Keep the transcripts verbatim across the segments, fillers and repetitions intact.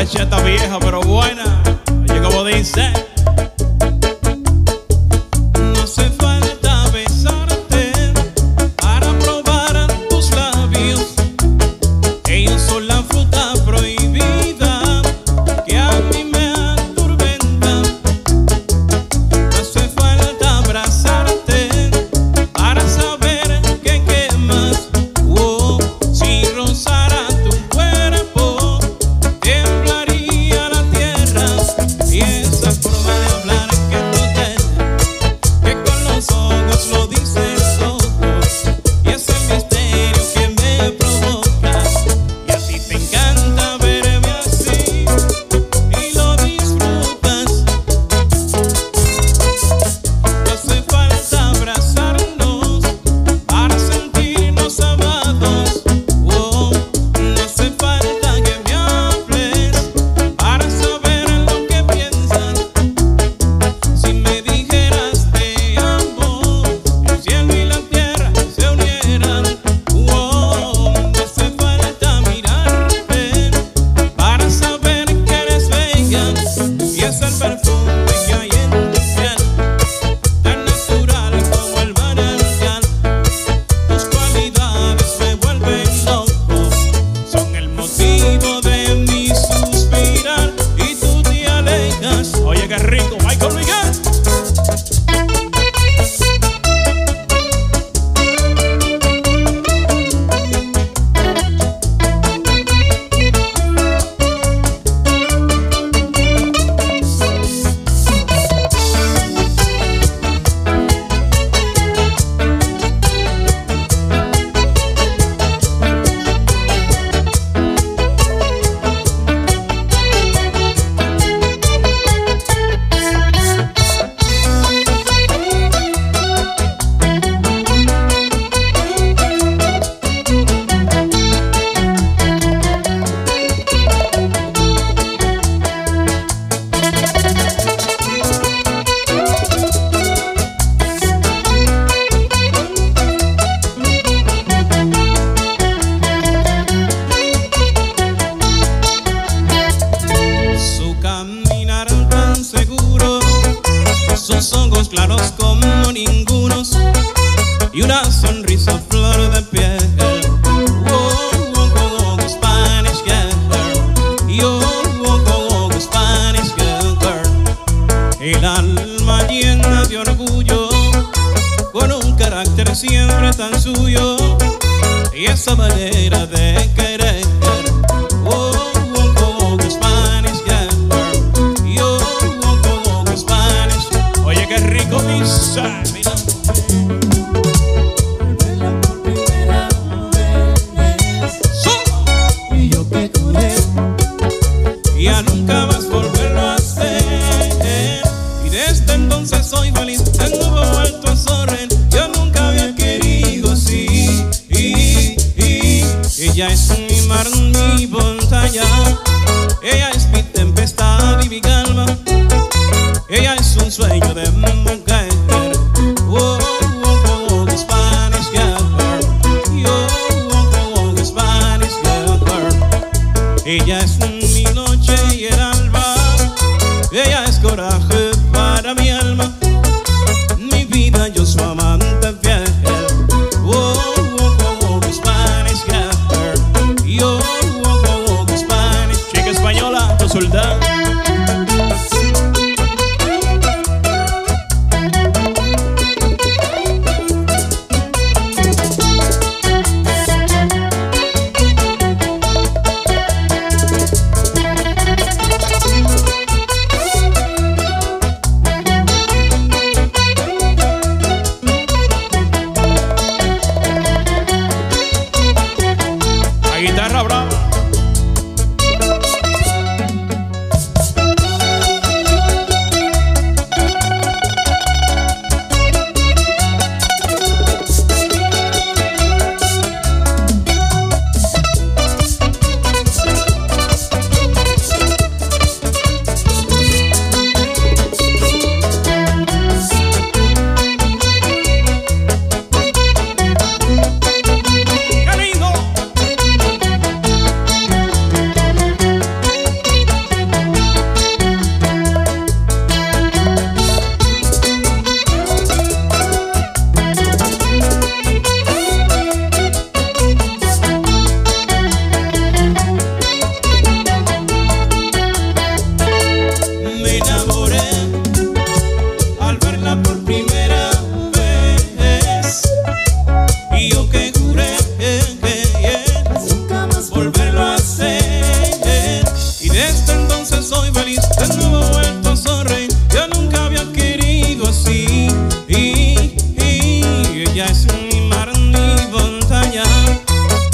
bachata vieja pero buena. Oye, como dice. No hace falta besarte para probar tus labios. Ellos son la fruta prohibida que a mí me atormenta. No hace falta abrazarte para saber que quemas. Oh, si rozara tu cuerpo temblaría la tierra. Y esa forma de hablar que tú tienes, que con los ojos lo dices todo, y ese misterio que me provoca. Y a ti te encanta verme así y lo disfrutas. No hace falta abrazarnos para sentirnos amados. Oh, no hace falta que me hables para saber lo que piensas. Si me dijeras te amo, el cielo y la tierra se unieran. Oh, no hace falta mirarte para saber que eres bella. Y es el perfume que hay en tu piel, tan natural como el manantial. Tus cualidades me vuelven loco, son el motivo de mi suspirar. Y tú te alejas. Oye, qué rico, Michael Miguel. Su caminar tan seguro, sus ojos claros como ningunos, y una sonrisa flor de piel. Oh, oh, oh, oh, Spanish girl. Y oh, oh, oh, oh, Spanish girl. El alma llena de orgullo, con un carácter siempre tan suyo, y esa manera de querer. Oh, oh, oh, oh, Spanish girl. Y oh, oh, oh, oh, Spanish. Oye, qué rico dice. Mira. Y yo que juré Ya nunca más volverlo a hacer. Y desde entonces soy feliz, tengo vuelto a sonreír. Yo nunca había querido así. Y, y, ella es mi mar, mi montaña. Ella es mi tempestad y mi calma. Ella es un sueño de mujer. Oh, oh, oh, oh, Spanish girl. Oh, oh, oh, Spanish girl. Ella es mi noche y el alba. Ella es coraje para mi alma. Mi vida, yo su amante fiel. Oh, oh, oh, oh, Spanish girl. Y oh, oh, oh, oh, Spanish. Chica española, tu soldado. La guitarra brava.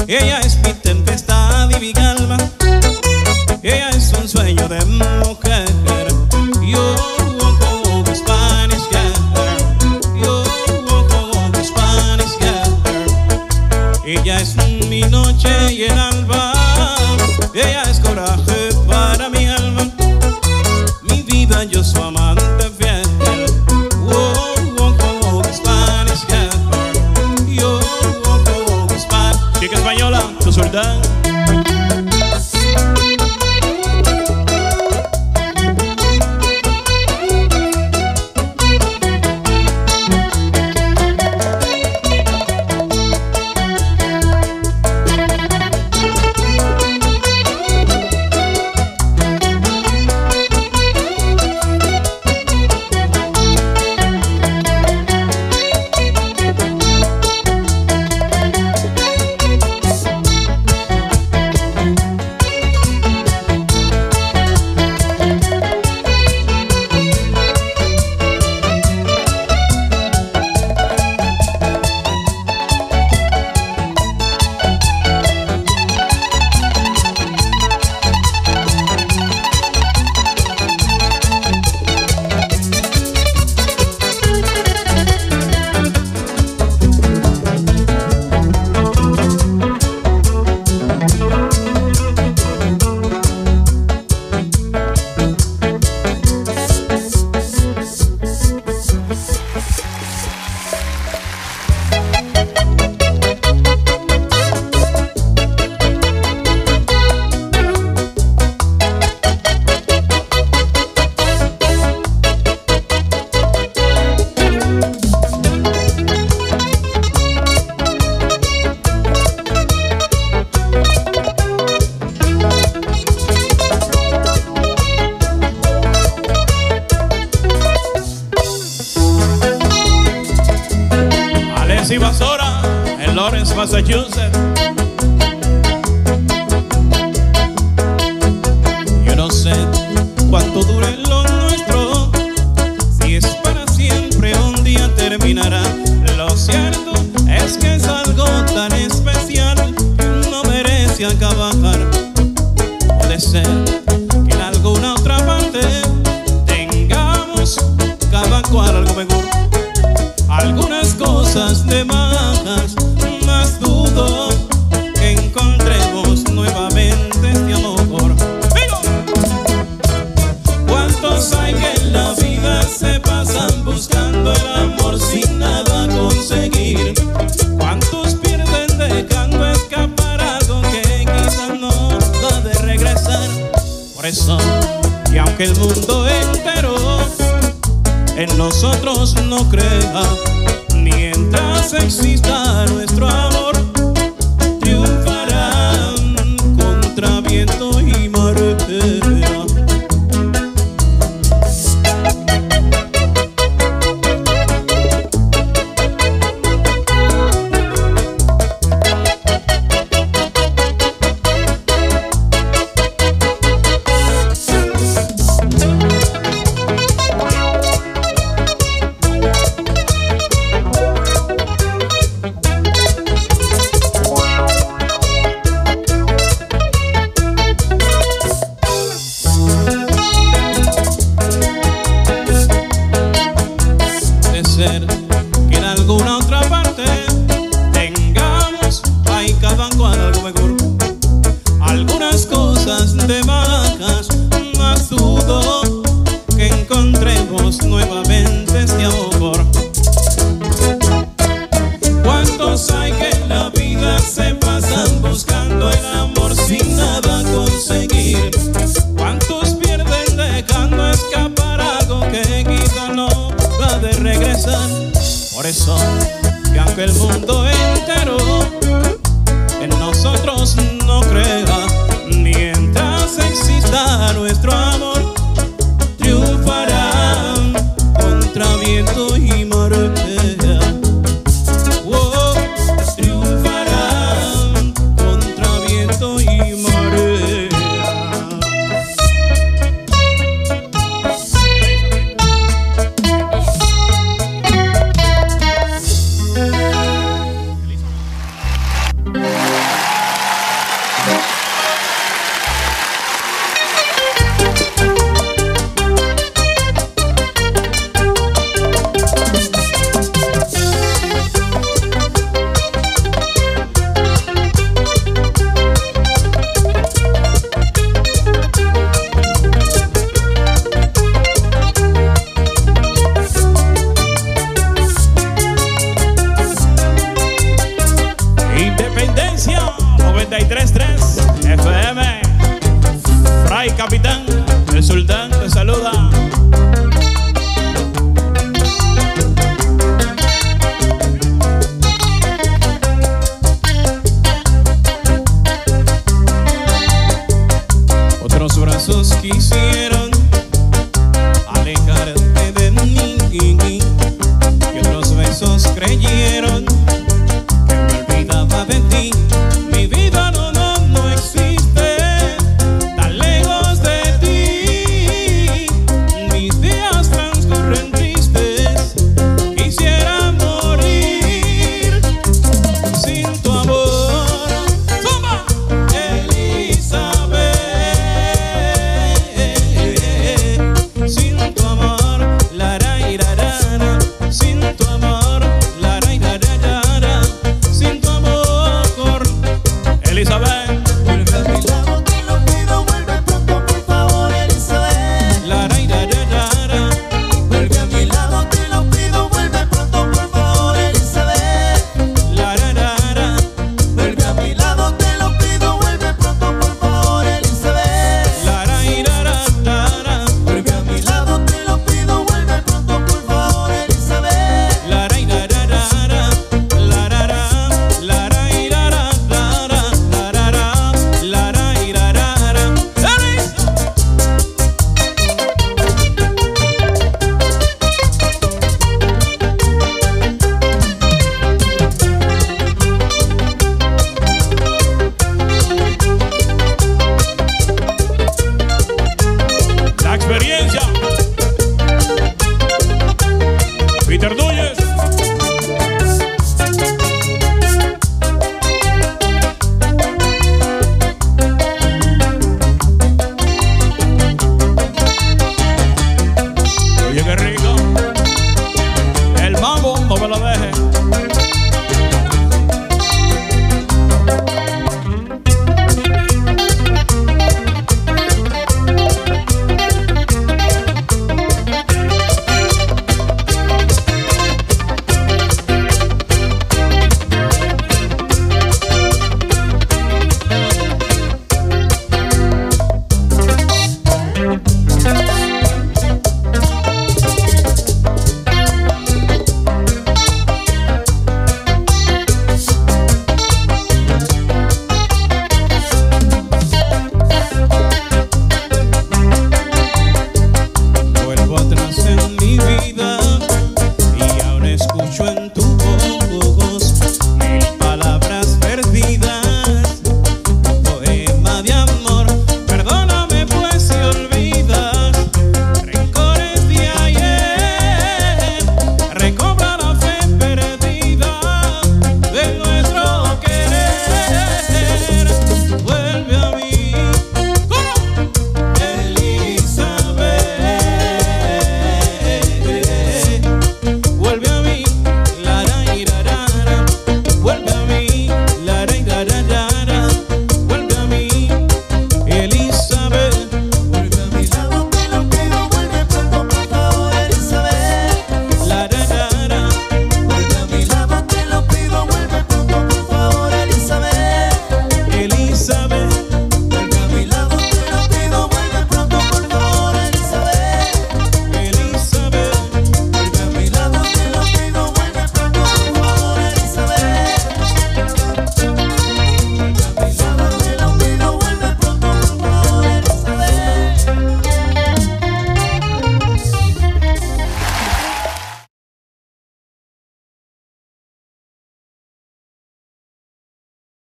Ella es mi tempestad y mi calma. Ella es un sueño de mujer. Yo oh, oh, Spanish girl. Yo oh, oh, Spanish girl. Ella es mi noche y el alba. Ella es coraje para mi alma. Mi vida, yo su amante fiel. Oh, oh, oh, Spanish girl. Yo oh, oh, oh, Spanish. Chica española, tu soldado. Basora en Lawrence, Massachusetts. Yo no sé cuánto dure lo nuestro, si es para siempre un día terminará. Lo cierto es que es algo tan especial que no merece acabar. Puede ser que en alguna otra parte tengamos cada cual algo mejor. Algunas cosas de más, más dudo que encontremos nuevamente este amor. ¡Vivo! ¿Cuántos hay que en la vida se pasan buscando el amor sin nada conseguir? ¿Cuántos pierden dejando escapar algo que quizás no va de regresar? Por eso, y aunque el mundo entero en nosotros no crea, mientras exista nuestro amor, triunfará contra viento y marea. Que en alguna otra parte tengamos ahí cada cual algo mejor. Algunas cosas de más, más dudo que encontremos nuevamente este amor. ¿Cuántos hay que en la vida se pasan buscando el amor sin nada conseguir? ¿Cuántos pierden dejando escapar algo que quizá no va de regresar? Por eso, que aunque el mundo entero en nosotros no cree,